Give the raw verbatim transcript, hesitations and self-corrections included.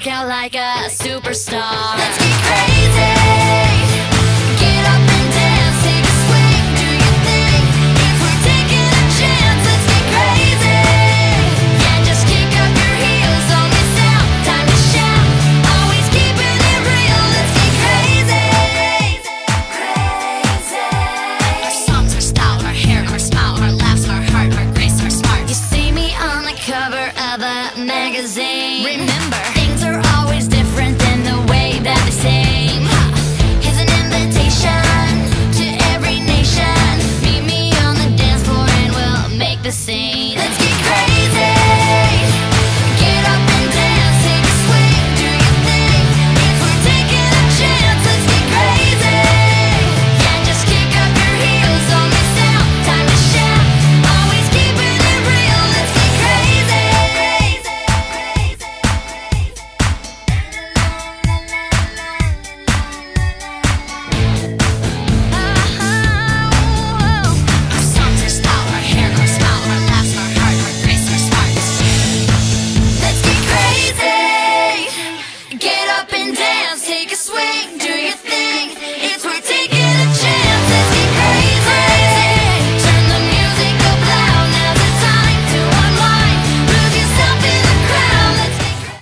work out like a superstar. Let's get crazy. Get up and dance, take a swing, do your thing. If we're taking a chance, let's get crazy. Yeah, just kick up your heels, don't miss out, time to shout. Always keeping it real, let's get crazy. Crazy. Our songs, our style, our hair, our smile, our laughs, our heart, our grace, our smart. You see me on the cover of a magazine. Remember, things are always different